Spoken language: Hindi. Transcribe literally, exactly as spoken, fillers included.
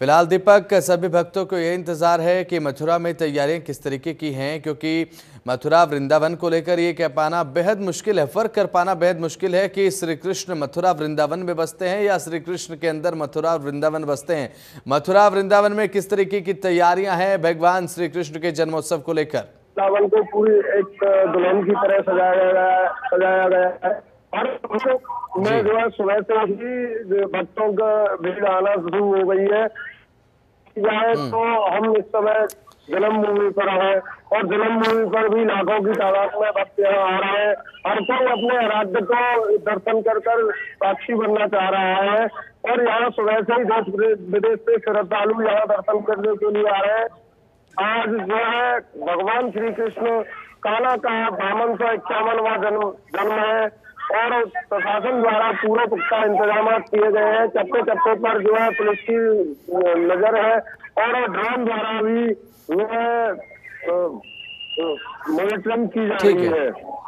फिलहाल दीपक, सभी भक्तों को यह इंतजार है कि मथुरा में तैयारियां किस तरीके की हैं, क्योंकि मथुरा वृंदावन को लेकर ये कह पाना बेहद मुश्किल है, फर्क कर पाना बेहद मुश्किल है कि श्री कृष्ण मथुरा वृंदावन में बसते हैं या श्री कृष्ण के अंदर मथुरा वृंदावन बसते हैं। मथुरा वृंदावन में किस तरीके की तैयारियां हैं भगवान श्री कृष्ण के जन्मोत्सव को लेकर? वृंदावन को पूरी एक दुल्हन की तरह सजाया गया सजाया गया है और में जो है सुबह से ही भक्तों का भीड़ आना शुरू हो गई है। जाए तो हम इस समय जन्मभूमि पर हैं और जन्मभूमि पर भी लाखों की तादाद में भक्त यहाँ आ रहे हैं। हर कोई अपने आराध्य को दर्शन कर कर साक्षी बनना चाह रहा है और यहाँ सुबह से ही देश विदेश से श्रद्धालु यहाँ दर्शन करने के लिए आ रहे हैं। आज जो है भगवान श्री कृष्ण काला का बावन सौ इक्यावनवा जन्म जन्म है और प्रशासन द्वारा पूरे पुख्ता इंतजाम किए गए हैं। चप्पे चप्पे पर जो है पुलिस की नजर है और ड्रोन द्वारा भी जो है मॉनिटरिंग की जा रही है।